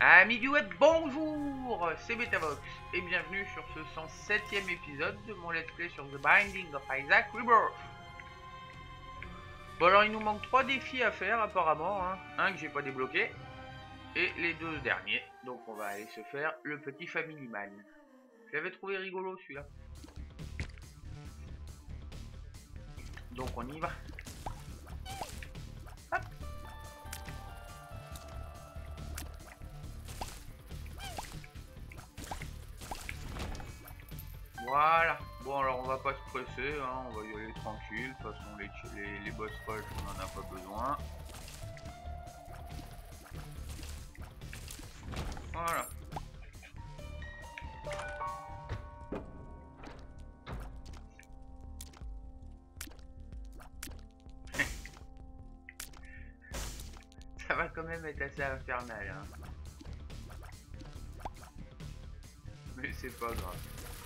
Amis du web, bonjour, c'est Betavox et bienvenue sur ce 107e épisode de mon let's play sur The Binding of Isaac Rebirth. Bon alors il nous manque 3 défis à faire apparemment, hein. Un que j'ai pas débloqué et les 2 derniers. Donc on va aller se faire le petit Family Man. Je l'avais trouvé rigolo celui-là. Donc on y va. Hop. Voilà. Bon alors on va pas se presser, hein. On va y aller tranquille. De toute façon les boss rush on en a pas besoin. Voilà. Ça va quand même être assez infernal, hein. Mais c'est pas grave.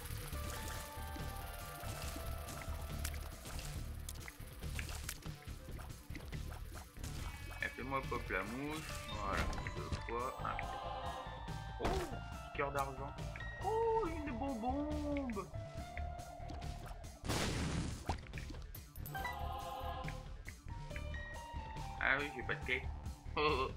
Fais-moi pop la mouche. Voilà, 2 fois. Oh, petit cœur d'argent. Oh, une bombe. Ah oui, j'ai pas de clé. Oh,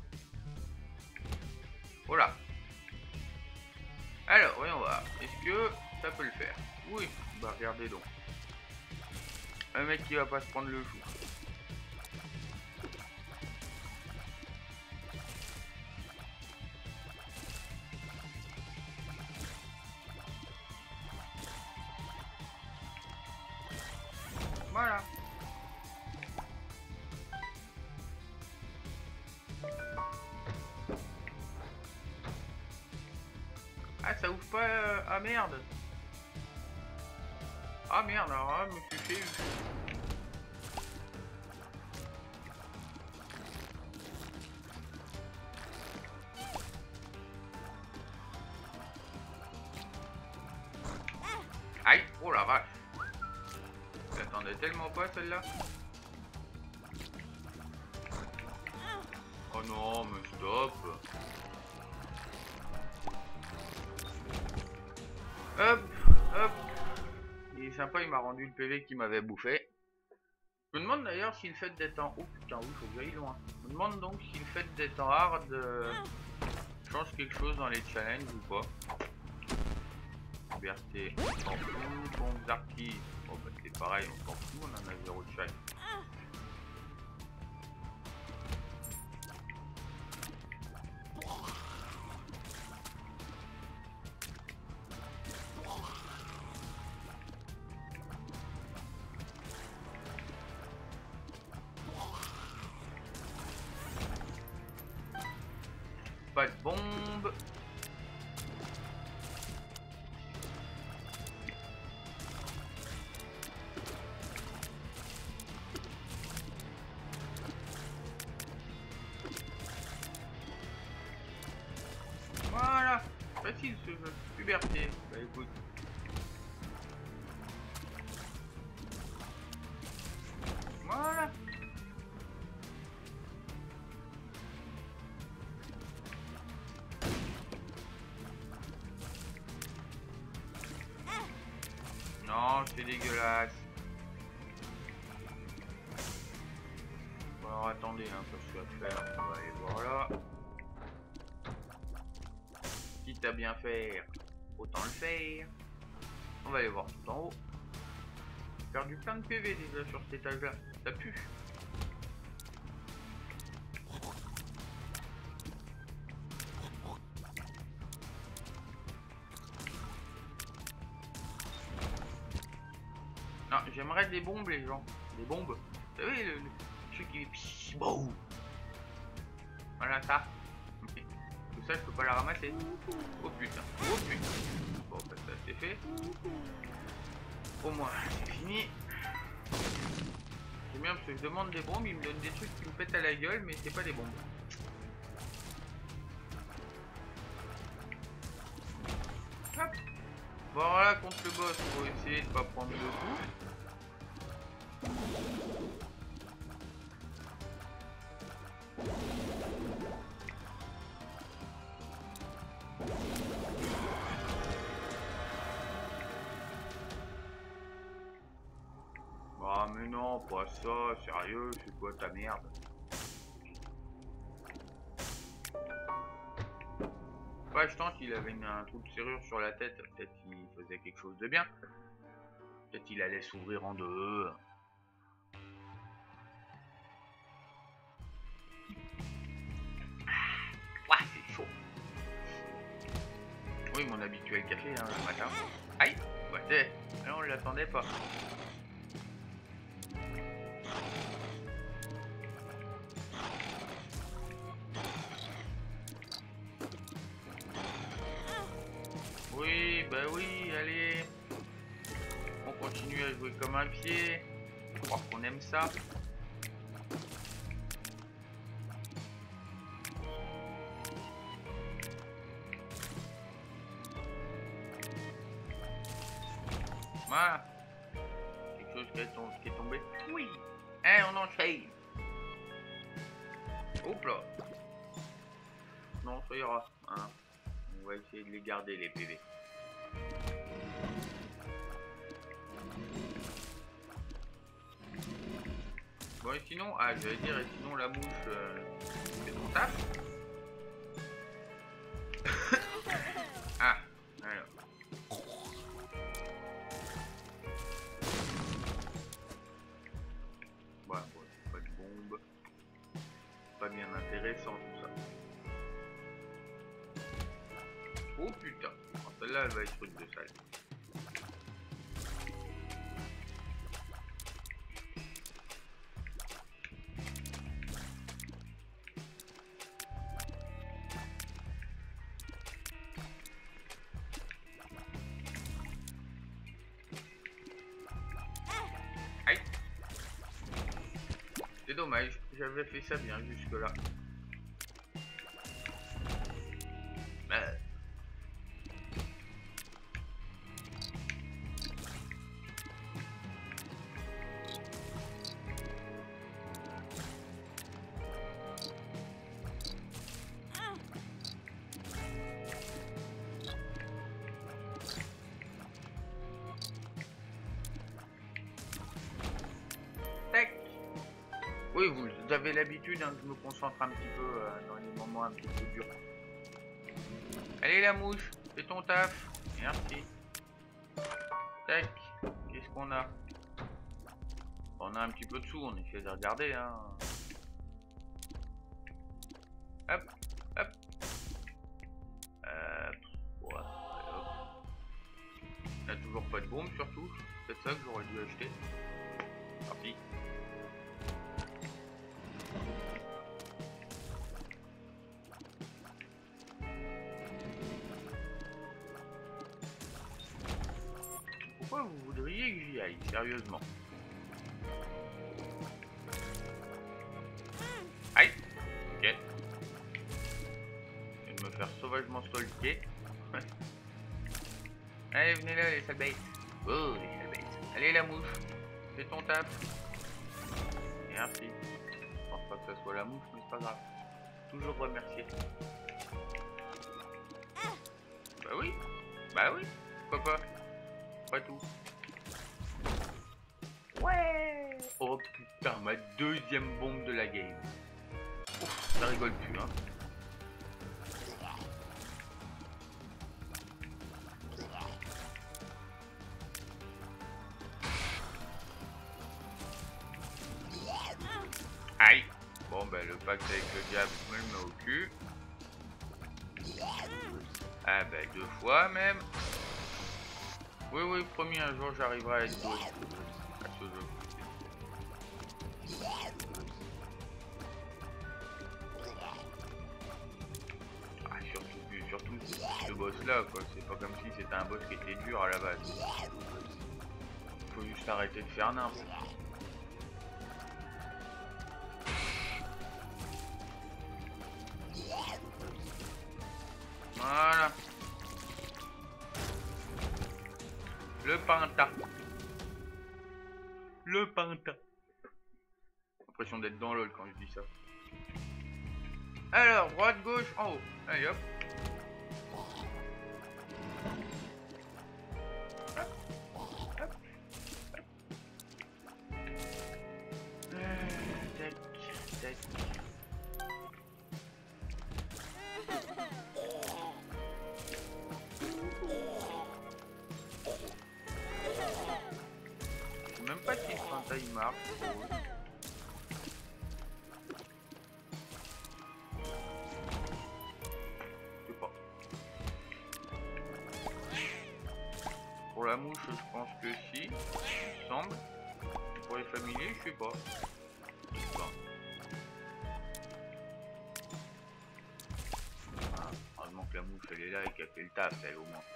oh là. Alors, voyons voir. Est-ce que ça peut le faire? Oui. Bah regardez donc. Un mec qui va pas se prendre le chou. Voilà. Ah, ça ouvre pas. Ah merde. Ah merde, alors là, je me suis fait. Aïe, oh la vache. J'attendais tellement pas celle-là. Oh non, mais stop. Hop, hop. Il est sympa, il m'a rendu le PV qu'il m'avait bouffé. Je me demande d'ailleurs si le fait d'être en... Oh putain, oui, faut que j'aille loin. Je me demande donc si le fait d'être en hard change quelque chose dans les challenges ou pas. Liberté, on s'en fout. Bombes archives. Bon bah c'est pareil, on s'en fout, on en a 0 de chaque. Pas de bombe. Voilà. Facile ce jeu. Puberté. Bah écoute. Voilà. Non, c'est dégueulasse. Bon, alors attendez, hein, parce qu'à faire, on va aller voir là. Quitte à bien faire, autant le faire. On va aller voir tout en haut. J'ai perdu plein de PV déjà sur cet étage là. Ça pue. Non, j'aimerais des bombes les gens. Des bombes. Vous savez, le truc qui... Boum. Voilà ça. Tout ça, je peux pas la ramasser. Oh putain. Oh putain. Bon, bah, ça c'est fait. Au moins, c'est fini. C'est bien parce que je demande des bombes, ils me donnent des trucs qui me pètent à la gueule, mais c'est pas des bombes. Hop. Bon, alors là, contre le boss, faut essayer de pas prendre de coups. pas ça, sérieux, c'est quoi ta merde? Ouais, je tente, il avait un trou de serrure sur la tête, peut-être qu'il faisait quelque chose de bien. Peut-être qu'il allait s'ouvrir en deux. Ouah, c'est chaud. Oui, mon habituel café, hein, le matin. Aïe, ouais, on ne l'attendait pas. Oui, bah oui, allez. On continue à jouer comme un pied. Je crois qu'on aime ça. Voilà. Quelque chose qui est tombé. Oui. Eh, on enchaîne. Hop là. Non, ça ira. Hein. On va essayer de les garder, les PV. Bon, et sinon, ah, j'allais dire, et sinon la mouche, c'est ton taf. Ah, alors. Voilà, bon, pas de bombe. Pas bien intéressant tout ça. Oh putain, celle-là elle va être truc de sale. Aïe. C'est dommage, j'avais fait ça bien jusque là. Oui, vous avez l'habitude hein, que je me concentre un petit peu dans les moments un petit peu durs. Allez la mouche, fais ton taf. Merci. Tac, qu'est-ce qu'on a? On a un petit peu de sous, on essaie de regarder. Hein. Hop, hop. Ouais, hop. On a toujours pas de bombe surtout. C'est peut-être ça que j'aurais dû acheter. Parti. Pourquoi vous voudriez que j'y aille, sérieusement? Aïe. Ok. Je vais me faire sauvagement stalker. Allez, venez là, les sales bêtes. Oh, les sales bêtes. Allez, la mouche. Fais ton taf. Merci. Je pense pas que ça soit la mouche, mais c'est pas grave. Toujours remercier. Bah oui. Bah oui. Pourquoi pas? Pas tout. Ouais. Oh putain, ma deuxième bombe de la game. Ouf, ça rigole plus, hein. Aïe. Bon, ben le pacte avec le diable, je me le mets au cul. Ah ben 2 fois même. Oui, oui, promis, un jour j'arriverai à être doué à ce jeu. Ah, surtout ce boss là, quoi. C'est pas comme si c'était un boss qui était dur à la base. Faut juste arrêter de faire n'importe. Voilà. Le penta. Le penta. L'impression d'être dans LOL quand je dis ça. Alors, droite, gauche, en haut. Allez hop. Tac. Je sais même pas si ce fantasme il marche. Je sais pas. Pour la mouche, je pense que si, il me semble. Pour les familiers, je sais pas. Heureusement que la mouche elle est là et qu'elle fait le taf, elle au moins.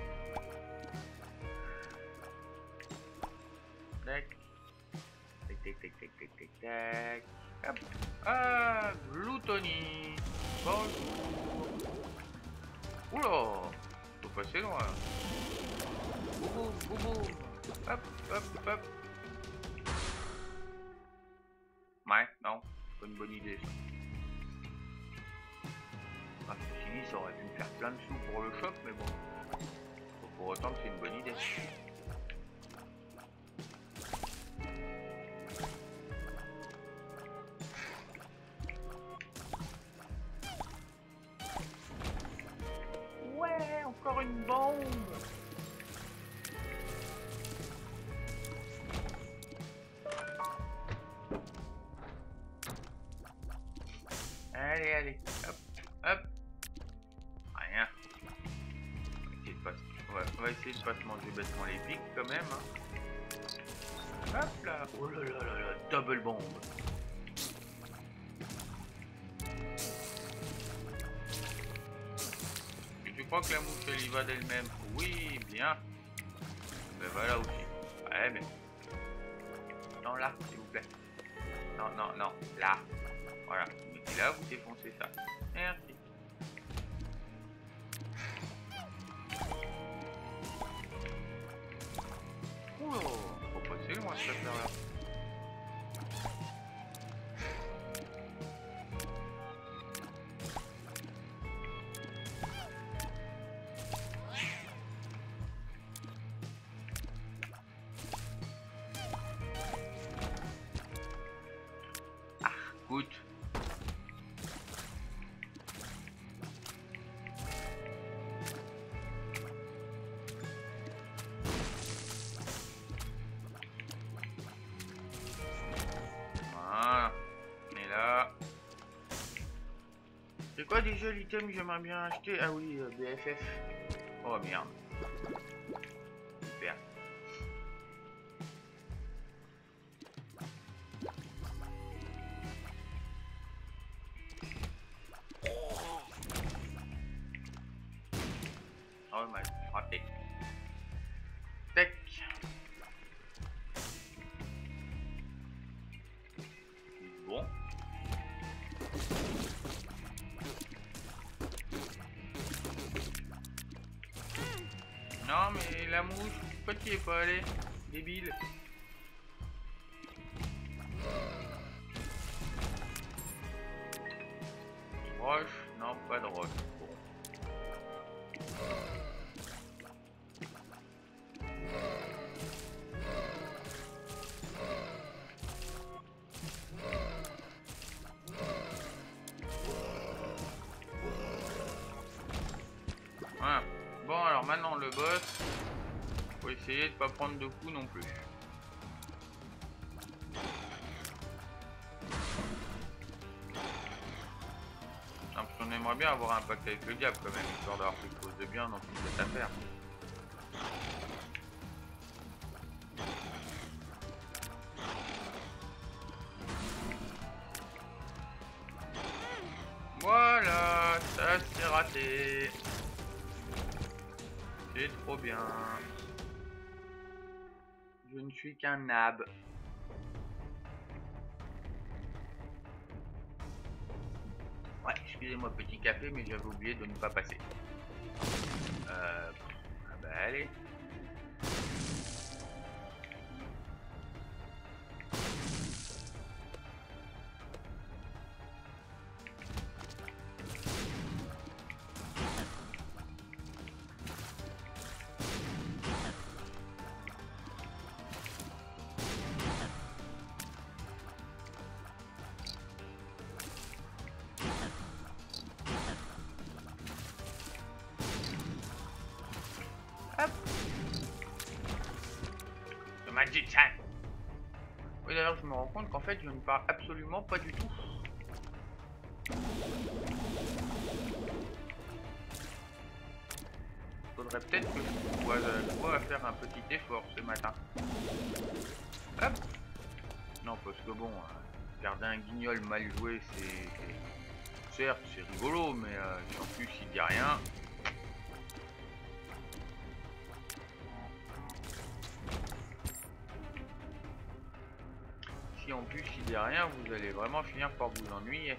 Tac. Tac, tac, tac, tac, tac, tac, tac. Hop. Ah, gloutonie. Bonjour. Oula, faut passer loin. Boubou, boubou. Hop, hop, hop. Ouais, non, c'est pas une bonne idée ça. Ah, ceci dit, ça aurait pu me faire plein de sous pour le shop, mais bon. Faut pour autant que c'est une bonne idée. Ouais, encore une bombe. Allez, allez, hop, hop. Rien. On va essayer de pas se manger bêtement les pics quand même. Hein. Hop là. Oh là là là là, double bombe. Et tu crois que la mouche elle y va d'elle-même? Oui, bien. Ben voilà aussi. Ouais, mais... Non, là, s'il vous plaît. Non, non, non, là. Voilà, vous mettez là, vous défoncez ça. Merci. Oula, faut passer loin cette affaire-là. Ah, goûte. Voilà. Et là. C'est quoi déjà l'item que j'aimerais bien acheter? Ah oui, BFF. Oh merde. Super. Oh my, raté. Tac. Bon. Non mais la mouche, pourquoi tu y es pas allé? Débile. Roche? Non, pas de roche. Bon. Voilà. Bon alors maintenant le boss, faut essayer de pas prendre de coups non plus. Non, parce qu'on aimerait bien avoir un pacte avec le diable quand même, histoire d'avoir quelque chose de bien dans toute cette affaire. Voilà, ça c'est raté. C'est trop bien. Je ne suis qu'un nab. Ouais, excusez-moi petit café, mais j'avais oublié de ne pas passer. Ah bah allez. Magician. Oui, d'ailleurs, je me rends compte qu'en fait, je ne parle absolument pas du tout. Faudrait peut-être que je dois faire un petit effort ce matin. Hop. Non, parce que bon, garder un guignol mal joué, certes, c'est rigolo, mais si en plus il dit rien. Si en plus il dit rien, vous allez vraiment finir par vous ennuyer.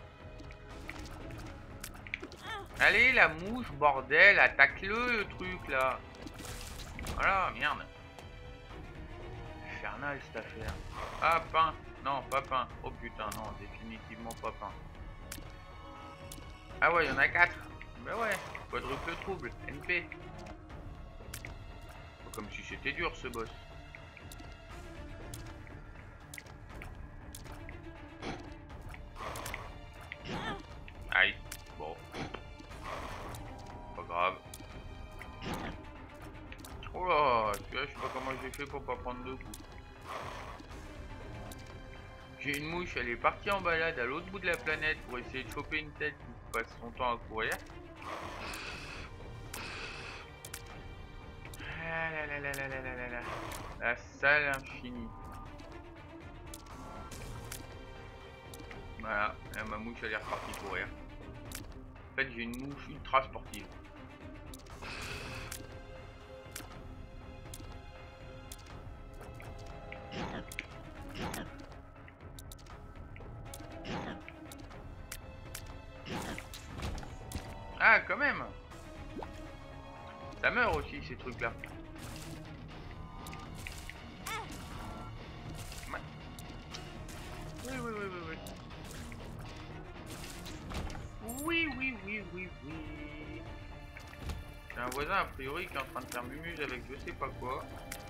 Allez, la mouche, bordel, attaque-le truc là. Voilà, merde. Infernal cette affaire. Ah, pain. Non, pas pain. Oh putain, non, définitivement pas pain. Ah ouais, il y en a 4. Bah ouais, quadruple trouble, NP. Comme si c'était dur ce boss. Aïe, bon. Pas grave. Oh là, celui-là, je sais pas comment j'ai fait pour pas prendre deux coups. J'ai une mouche, elle est partie en balade à l'autre bout de la planète pour essayer de choper une tête qui passe son temps à courir. Ah là là là là là là là là. La salle infinie. Voilà, là, ma mouche elle est repartie courir. En fait, j'ai une mouche ultra sportive. Ah, quand même. Ça meurt aussi ces trucs là. Ouais. Oui, oui, oui, oui, oui. Oui, oui, oui, oui, oui. J'ai un voisin a priori qui est en train de faire mumuse avec je sais pas quoi.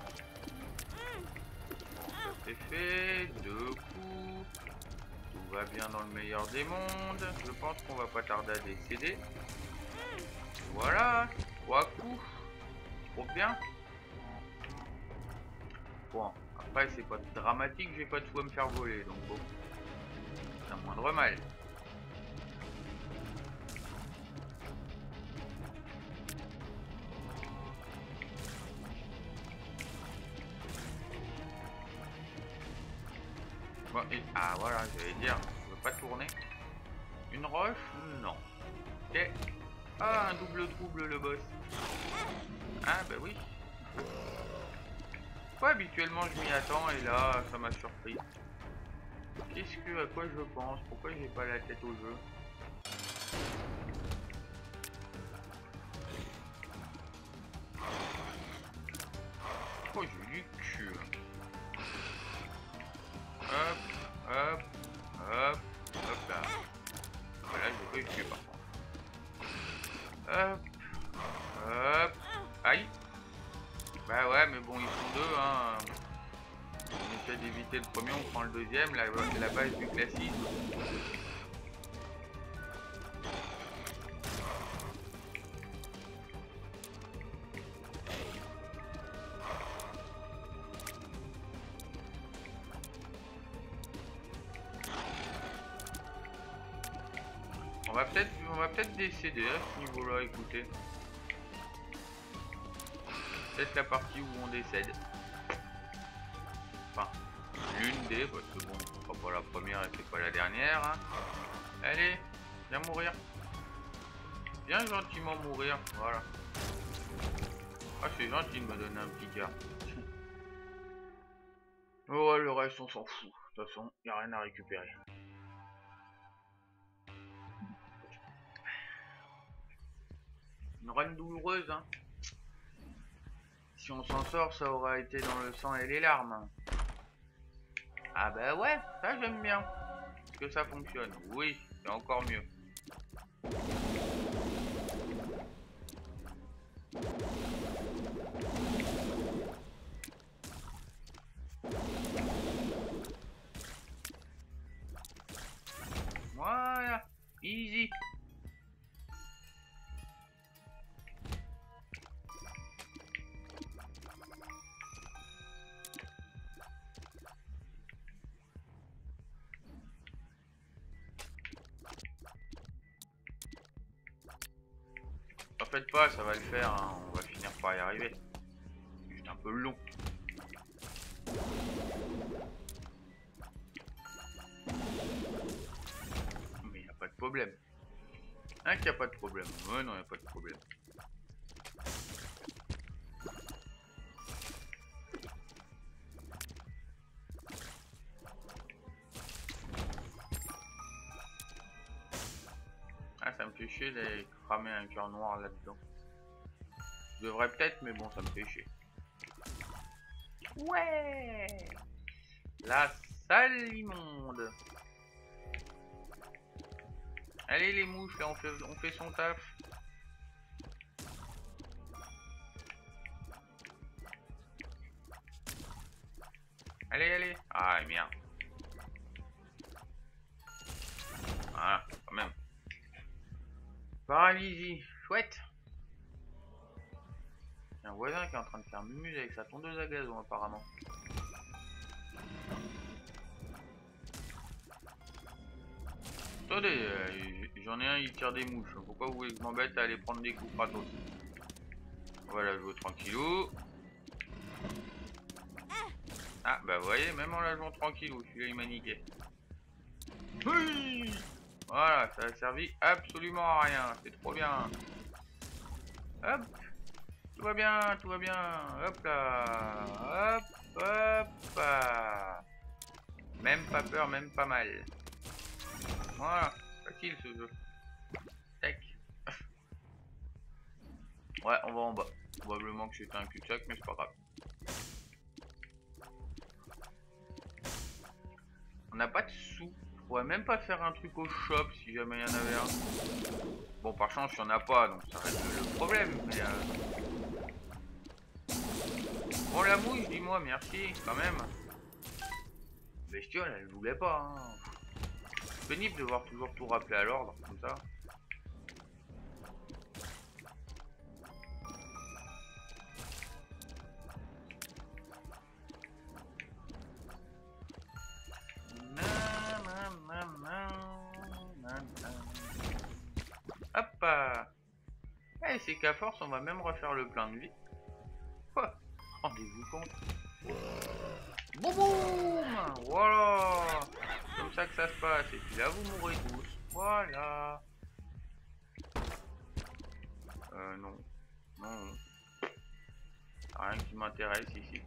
Ça c'est fait, 2 coups. Tout va bien dans le meilleur des mondes. Je pense qu'on va pas tarder à décéder. Voilà, 3 coups. Trop bien. Bon, après c'est pas dramatique, j'ai pas de sous à me faire voler, donc bon. C'est un moindre mal. Bon, et... Ah voilà, j'allais dire, je veux pas tourner. Une roche? Non. Ok. Ah, un double trouble le boss. Ah bah oui. Ouais, habituellement je m'y attends et là ça m'a surpris. Qu'est-ce que, à quoi je pense? Pourquoi j'ai pas la tête au jeu? Oh, j'ai du cul. Hop, hop, hop, hop là. Voilà, j'ai pas eu de cul par contre. Hop, hop. Aïe. Bah ouais, mais bon, ils sont deux, hein. On essaie d'éviter le premier, on prend le deuxième, la base du classique. On va peut-être décéder à ce niveau-là, écoutez. Peut-être la partie où on décède. Enfin, l'une des, parce que bon, ce sera pas la première et c'est pas la dernière. Hein. Allez, viens mourir. Viens gentiment mourir, voilà. Ah, c'est gentil de me donner un petit cœur. Oh, le reste, on s'en fout. De toute façon, y a rien à récupérer. Une run douloureuse, hein. Si on s'en sort, ça aura été dans le sang et les larmes. Ah bah ouais, ça j'aime bien. Que ça fonctionne. Oui, c'est encore mieux. Voilà, easy. faites pas, ça va le faire, hein. On va finir par y arriver. C'est juste un peu long. Mais il n'y a pas de problème. Hein, qu'il n'y a pas de problème. Ouais, non, il n'y a pas de problème. Ah, ça me fait chier d'aller cramer un cœur noir là-dedans. Je devrais peut-être, mais bon, ça me fait chier. Ouais! La salle immonde. Allez les mouches, là on fait son taf. Allez, allez. Ah merde. Voilà, quand même. Paralysie, chouette. Il y a un voisin qui est en train de faire mumuse avec sa tondeuse à gazon apparemment. Attendez, j'en ai un, il tire des mouches. Pourquoi vous voulez que je m'embête à aller prendre des coups gratos? Voilà, je joue tranquillou. Ah, bah vous voyez, même en la jouant tranquillou, celui-là il m'a niqué. Oui, voilà, ça a servi absolument à rien, c'est trop bien. Hop, tout va bien, tout va bien. Hop là, hop, hop, hop. Même pas peur, même pas mal. Voilà, facile ce jeu. Tac. Ouais, on va en bas. Probablement que c'était un cul-de-sac, mais c'est pas grave. On n'a pas de sous. Je pourrais même pas faire un truc au shop si jamais il y en avait un. Bon, par chance, il n'y en a pas, donc ça reste le problème. Mais bon, la mouche, dis-moi merci, quand même. Bestiole, elle voulait pas. Hein. C'est pénible de voir toujours tout rappeler à l'ordre, comme ça. Hop. Eh, c'est qu'à force, on va même refaire le plein de vie. Quoi? Rendez-vous compte. Boum boum. Voilà. Comme ça que ça se passe. Et puis là, vous mourrez tous. Voilà. Non. Non. Rien qui m'intéresse ici.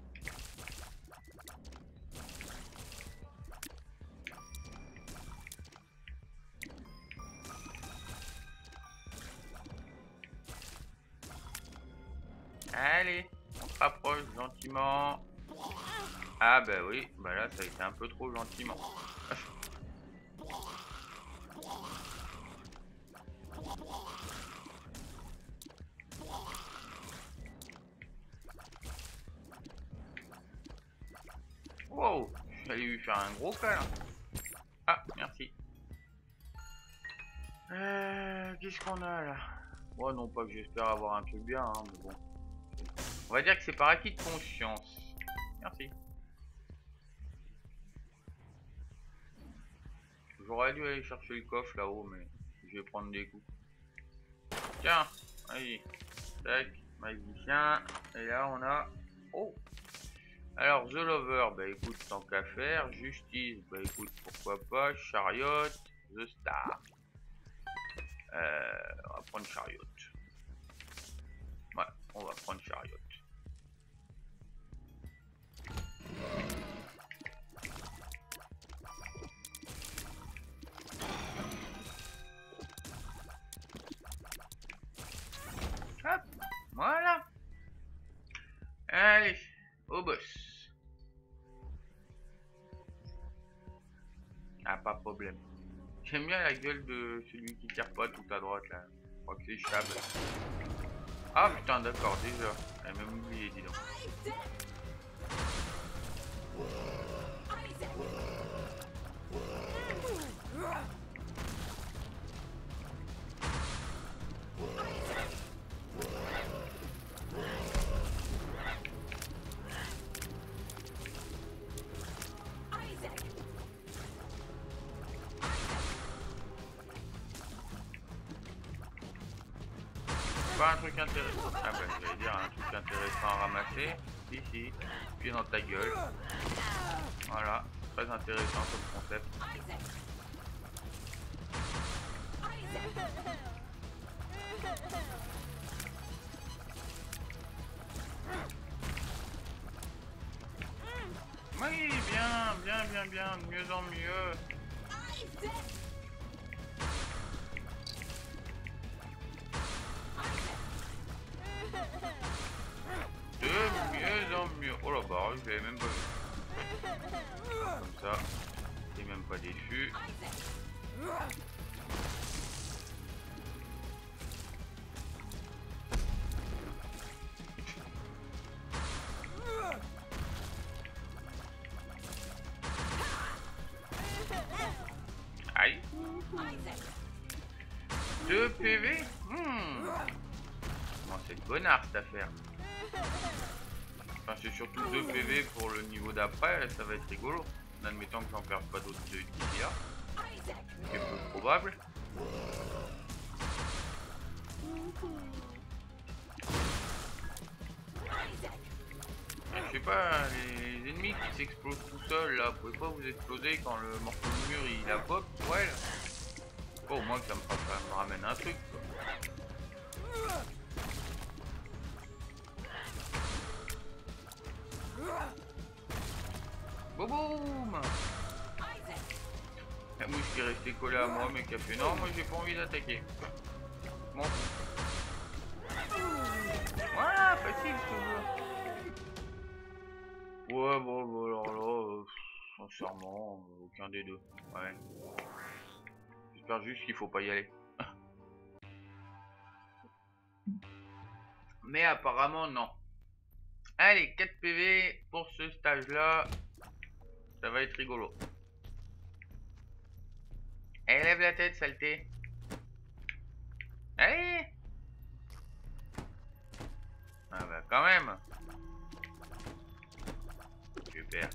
Allez, on se rapproche gentiment. Ah bah oui, bah là ça a été un peu trop gentiment. Wow, j'allais lui faire un gros câlin. Ah, merci. Qu'est-ce qu'on a là? Bon, non pas que j'espère avoir un truc bien, hein, mais bon. On va dire que c'est par acquis de conscience. Merci. J'aurais dû aller chercher le coffre là-haut, mais je vais prendre des coups. Tiens, allez. Tac, magicien. Et là, on a... Oh! Alors, The Lover, bah écoute, tant qu'à faire. Justice, bah écoute, pourquoi pas. Chariot, The Star. On va prendre Chariot. Ouais, on va prendre Chariot. Hop, voilà. Allez, au boss. Ah, pas de problème. J'aime bien la gueule de celui qui tire pas tout à droite là. Je crois que c'est Chab. Ah putain, d'accord, déjà. J'avais même oublié, dis donc. Pas un truc intéressant. Ah bah j'allais dire un truc intéressant à ramasser. Ici. Puis dans ta gueule. Voilà. Très intéressant comme concept. Oui, bien, de mieux en mieux. De mieux en mieux. Oh la barre, je l'avais même pas vu. Comme ça, t'es même pas déçu. Aïe. 2 PV. Bon, c'est bonnard cette affaire. Enfin, c'est surtout 2 PV pour le niveau d'après, ça va être rigolo. En admettant que j'en perds pas d'autres d'ici là. C'est peu probable. Je sais pas, les ennemis qui s'explosent tout seuls là, vous pouvez pas vous exploser quand le morceau de mur il a pop, ouais. Bon, au moins que ça me ramène un truc quoi. Boum! La mouche qui est restée collée à moi mais qui a fait non, moi j'ai pas envie d'attaquer. Bon. Voilà, facile ce jeu. Ouais, bon, alors là, sincèrement, aucun des deux. Ouais. J'espère juste qu'il faut pas y aller. Mais apparemment, non. Allez, 4 PV pour ce stage-là. Ça va être rigolo. Allez, lève la tête, saleté. Allez! Ah bah quand même. Super.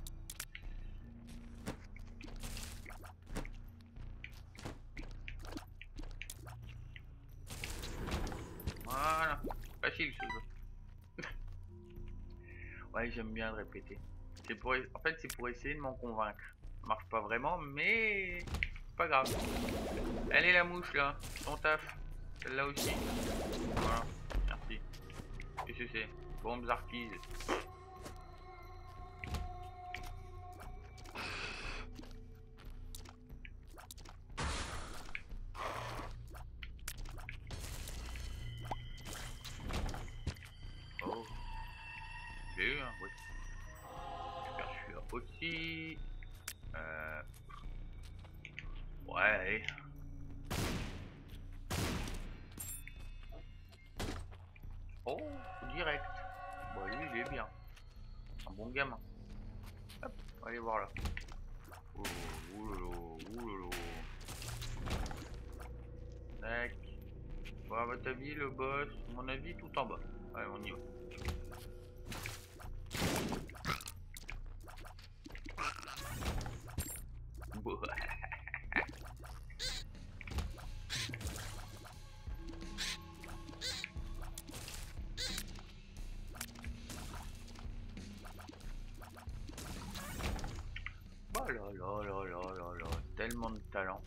Voilà. Facile ce jeu. Ouais, j'aime bien le répéter. En fait, c'est pour essayer de m'en convaincre. Ça marche pas vraiment, mais c'est pas grave. Elle est la mouche là, ton taf. Celle-là aussi. Voilà, merci. Qu'est-ce que c'est? Bombes arquises. Oh, j'ai eu un, oui. J'espère que je suis là aussi. Ouais, allez. Oh, direct. Bon, lui, il est bien. Un bon gamin. Hop, on va aller voir là. Oh, oulolo, oulolo. Tac. Bon, à votre avis, le boss, à mon avis, tout en bas. Allez, on y va. Bon. Oh là là là là là là, tellement de talent.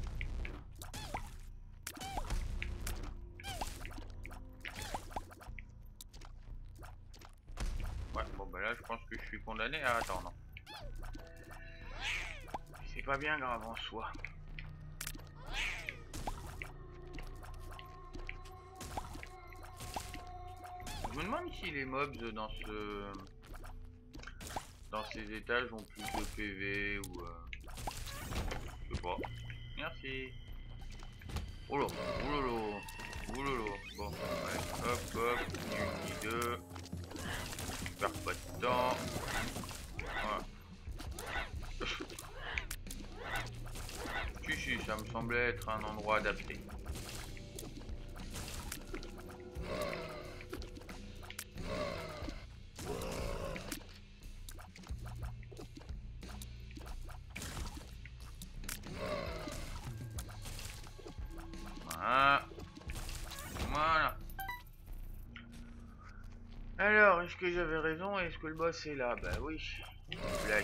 Ouais, bon bah là je pense que je suis condamné à attendre. C'est pas bien grave en soi. Je me demande si les mobs dans ces étages ont plus de PV ou je sais pas. Merci. Oh là, oulolo, oulolo. Bon, ouais, hop hop, ni deux. Je perds pas de temps. Voilà. Si, ça me semblait être un endroit adapté. Voilà. Voilà. Alors, est-ce que j'avais raison? Est-ce que le boss est là? Bah oui. Blague.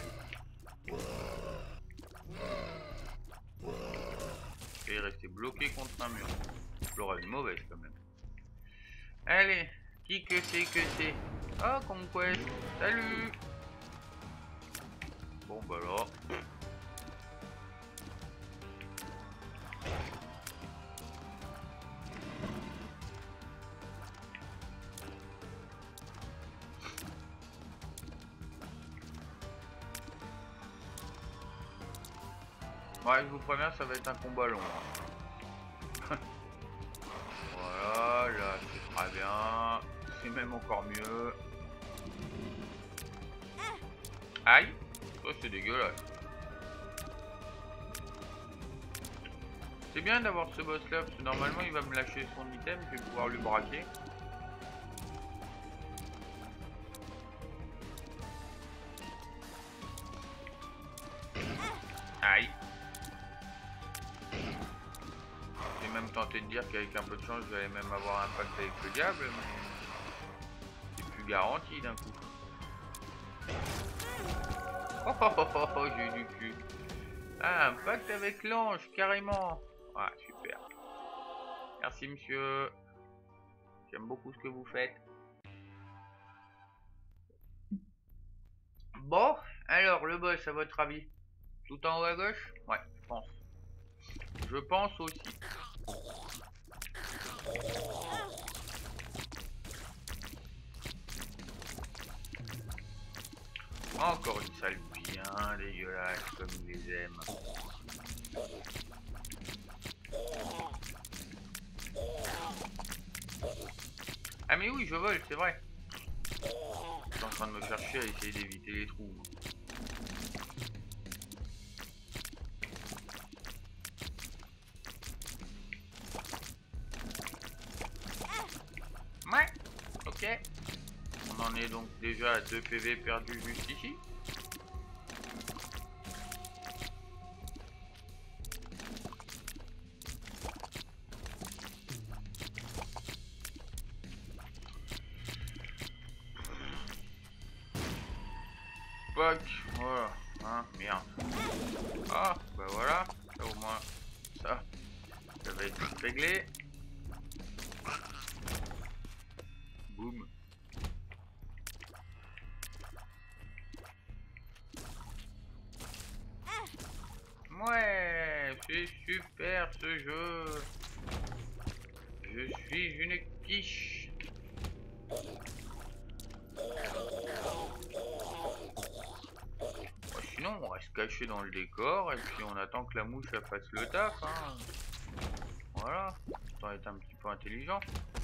Et il restait bloqué contre un mur. L'aurait une mauvaise quand même. Allez, qui que c'est? Oh, Conquest, salut. Bon bah là. Ouais, je vous préviens, ça va être un combat long. Voilà, là c'est très bien. C'est même encore mieux. Aïe, ça c'est dégueulasse. C'est bien d'avoir ce boss là, parce que normalement il va me lâcher son item, je vais pouvoir lui braquer. Aïe. J'ai même tenté de dire qu'avec un peu de chance, j'allais même avoir un pacte avec le diable, mais c'est plus garanti d'un coup. Oh oh oh oh, oh j'ai eu du cul. Ah, un pacte avec l'ange, carrément. Ah, super. Merci monsieur. J'aime beaucoup ce que vous faites. Bon, alors le boss à votre avis? Tout en haut à gauche? Ouais, je pense. Je pense aussi. Encore une salle bien dégueulasse comme il les aime. Ah mais oui, je vole, c'est vrai. Je suis en train de me faire chier à essayer d'éviter les trous. Ouais, ok. On en est donc déjà à 2 PV perdus juste ici. Fuck, voilà, hein, merde. Ah, bah voilà, ça au moins, ça va être réglé. Boum. Ouais, c'est super ce jeu. Je suis une quiche. Bon, sinon, on reste caché dans le décor et puis on attend que la mouche elle fasse le taf. Hein. Voilà, ça va être un petit peu intelligent.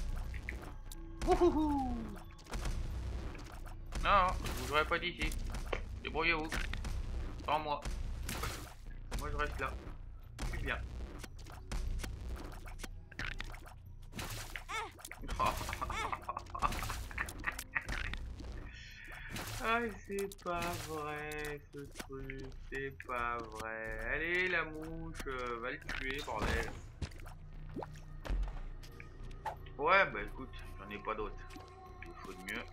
Wouhou. Non, je bougerai pas d'ici. Débrouillez-vous. Sans moi. Moi je reste là. Je suis bien. Ah, c'est pas vrai ce truc, c'est pas vrai. Allez, la mouche, va le tuer, bordel. Ouais, bah écoute, j'en ai pas d'autres. Il faut de mieux.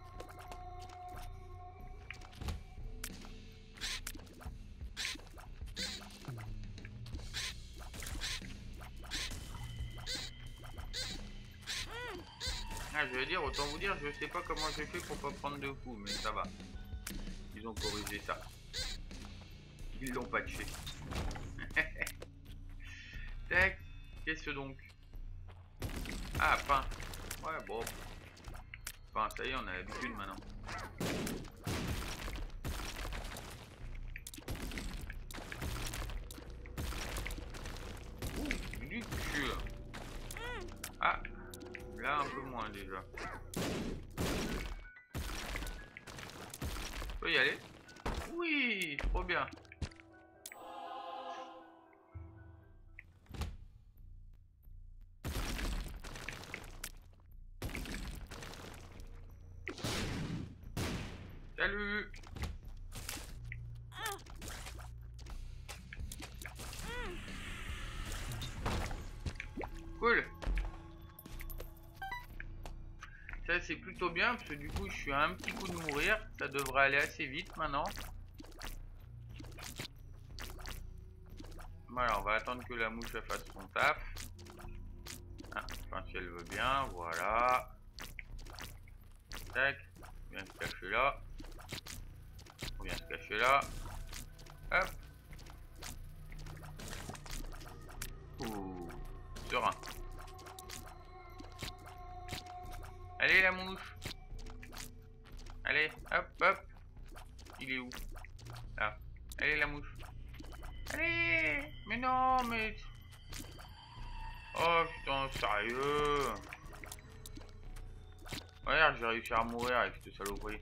Ah, je veux dire, autant vous dire, je sais pas comment j'ai fait pour pas prendre de coups, mais ça va. Ils ont corrigé ça. Ils l'ont patché. Tac, qu'est-ce donc? Ah, pain. Ouais, bon. Pain, ça y est, on a l'habitude maintenant. Ouh, du cul. Ah, là un peu moins déjà. Je peux y aller? Oui, trop bien. Salut. Cool. Ça c'est plutôt bien parce que du coup je suis à un petit coup de mourir. Ça devrait aller assez vite maintenant. Voilà, on va attendre que la mouche fasse son taf. Ah, enfin si elle veut bien, voilà. Tac, on vient se cacher là. On vient se cacher là. Hop. Ouh, serein. Allez la mouche. Allez, hop, hop. Il est où? Là. Allez la mouche. Allez. Mais non, mais... Oh putain, sérieux. Regarde, j'ai réussi à mourir avec cette saloperie.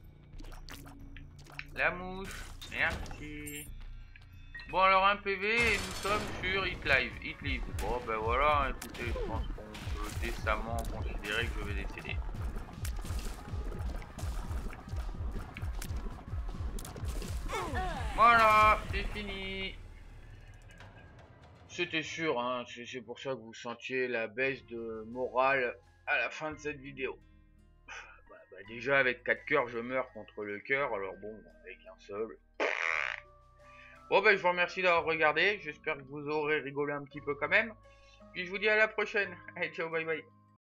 La mouche. Merci. Bon alors un PV et nous sommes sur Hit Live. Bon ben voilà, écoutez, je pense qu'on peut décemment considérer que je vais décéder. Voilà, c'est fini. C'était sûr, hein, c'est pour ça que vous sentiez la baisse de morale à la fin de cette vidéo. Déjà avec 4 cœurs je meurs contre le cœur, alors bon, avec un seul... Bon ben je vous remercie d'avoir regardé, j'espère que vous aurez rigolé un petit peu quand même. Puis je vous dis à la prochaine. Allez, ciao, bye bye.